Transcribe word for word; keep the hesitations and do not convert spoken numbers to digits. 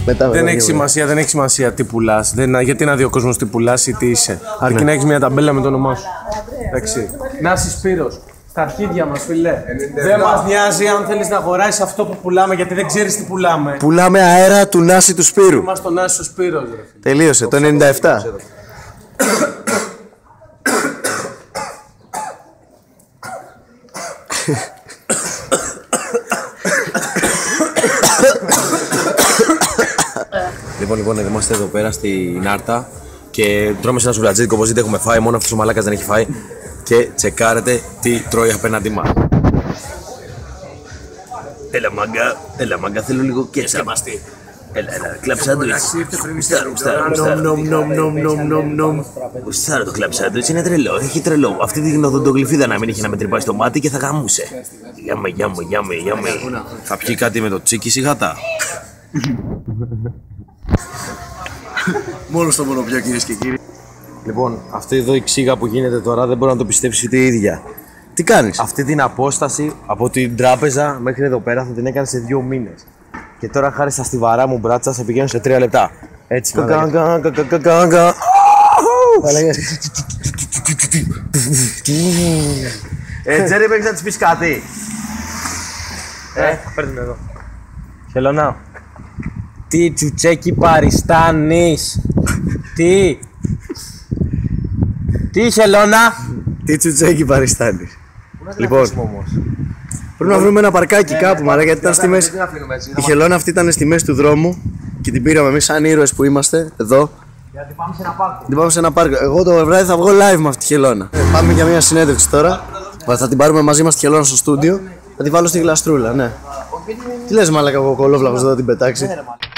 Μετά, δεν μετά, έχει σημασία, δεν έχει σημασία τι πουλάς. Γιατί να δει ο κόσμος τι πουλάς ή τι είσαι. Αρκεί ναι. να έχεις μια ταμπέλα με το όνομά σου. Εντάξει. Να είσαι Σπύρος. Στα αρχίδια μας, φιλέ. Δεν μας νοιάζει αν θέλεις να αγοράσεις αυτό που πουλάμε, γιατί δεν ξέρεις τι πουλάμε. Πουλάμε αέρα του Νάση του Σπύρου. Είμαστε τον Νάση του Σπύρος. Τελείωσε, το ενενήντα επτά. Λοιπόν, λοιπόν, είμαστε εδώ πέρα στην Άρτα και τρώμε σε ένα σουβλατζίδικο όπως δείτε έχουμε φάει, μόνο αυτός ο μαλάκας δεν έχει φάει και τσεκάρετε τι τρώει απέναντι μας. Έλα μάγκα, έλα μάγκα, θέλω λίγο κέσα. Έλα, έλα, κλαμπ σάντουιτς. Γουστάρω, γουστάρω, γουστάρω. Γουστάρω το κλαμπ σάντουιτς, είναι τρελό, έχει τρελό. Αυτή την οδοντογλυφίδα να μην είχε να με τρυπάει στο μάτι και θα γαμούσε. Γιάμε, γιάμε, γιάμε, γιάμε. Θα πιει κάτι με το τσίκι σιγάτα. Μόνο στο μονοπιό, κυρίες και κύριοι. Λοιπόν, αυτή εδώ η ξύγα που γίνεται τώρα δεν μπορεί να το πιστέψει ούτε η ίδια. Τι κάνεις? Αυτή την απόσταση από την τράπεζα μέχρι εδώ πέρα θα την έκανε σε δύο μήνες. Και τώρα χάρη στα στιβαρά μου μπράτσα σε πηγαίνω σε τρία λεπτά. Έτσι, μαλάκα. Ε, Τζέρι, παίξεις να της πεις κάτι. Ε, παίρνει εδώ. Χελώνα. Τι τσουτσέκι παριστάνεις. Τι. Τι Χελώνα. Τι τσουτσέκι παριστάνεις. Λοιπόν, πρέπει να βρούμε ένα παρκάκι κάπου, μαλάκα, γιατί ήταν στη μέση. Η Χελώνα αυτή ήταν στη μέση του δρόμου και την πήραμε εμείς σαν ήρωες που είμαστε εδώ. Γιατί πάμε σε ένα πάρκο. Την πάμε σε ένα πάρκο. Εγώ το βράδυ θα βγω live με αυτή τη Χελώνα. Ε, πάμε για μια συνέντευξη τώρα. Θα την πάρουμε μαζί μας τη Χελώνα στο στούντιο. Θα την βάλω στη γλαστρούλα, ναι. Τι λες, μαλάκα, ο κολόβλαβος εδώ θα την πετάξει.